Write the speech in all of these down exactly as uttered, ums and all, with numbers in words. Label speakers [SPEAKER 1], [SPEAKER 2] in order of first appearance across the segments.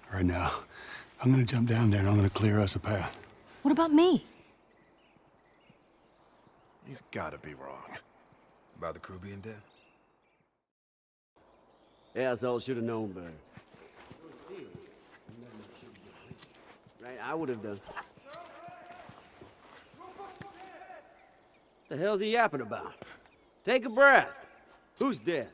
[SPEAKER 1] Right now, I'm gonna jump down there and I'm gonna clear us a path.
[SPEAKER 2] What about me?
[SPEAKER 3] He's gotta be wrong. About the crew being dead?
[SPEAKER 4] Yeah, so I should have known better. Right, I would have done. The hell's he yapping about? Take a breath. Who's dead?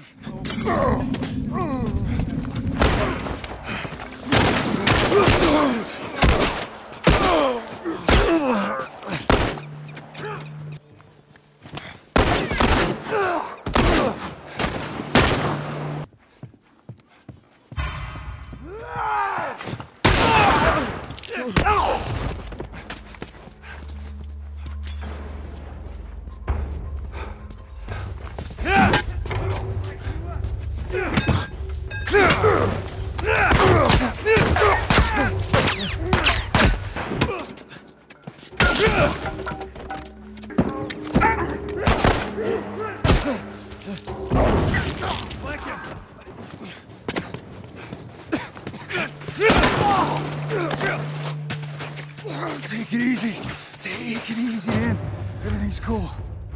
[SPEAKER 5] Take it easy. Take it easy, man. Everything's cool.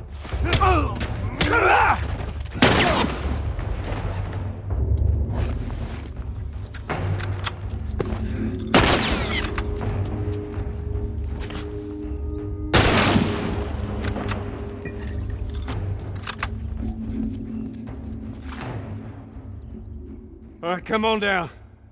[SPEAKER 3] All right, come on down.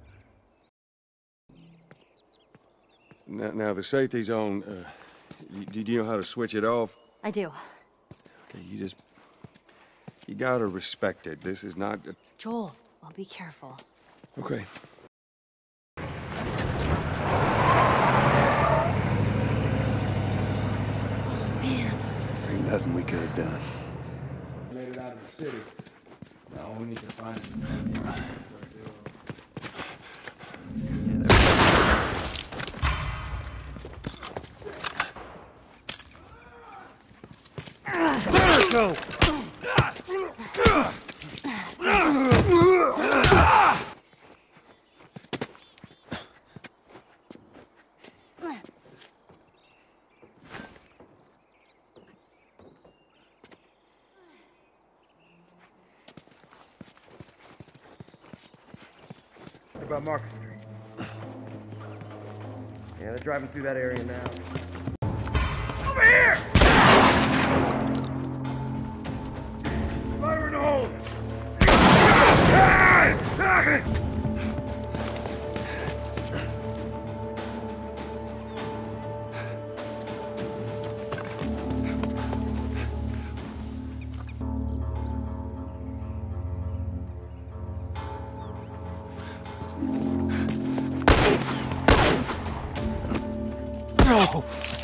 [SPEAKER 6] Now, now the safety's on. Uh, do you know how to switch it off?
[SPEAKER 2] I do.
[SPEAKER 6] Okay, you just... You gotta respect it. This is not... A...
[SPEAKER 2] Joel, I'll be careful.
[SPEAKER 6] Okay.
[SPEAKER 2] Man.
[SPEAKER 1] Ain't nothing we could have done.
[SPEAKER 6] Made it out of the city. Now we need to find it.
[SPEAKER 3] Go!
[SPEAKER 7] What about Market Street? Yeah, they're driving through that area now. Over here! Fire in the hole!
[SPEAKER 3] No!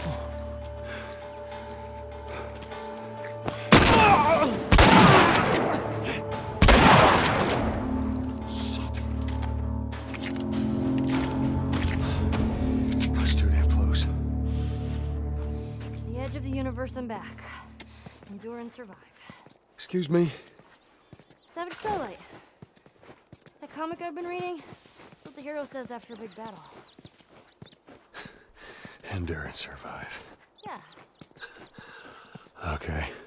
[SPEAKER 2] Of the universe and back. Endure and survive.
[SPEAKER 6] Excuse me?
[SPEAKER 2] Savage Starlight. That comic I've been reading, that's what the hero says after a big battle.
[SPEAKER 1] Endure and survive.
[SPEAKER 2] Yeah.
[SPEAKER 1] Okay.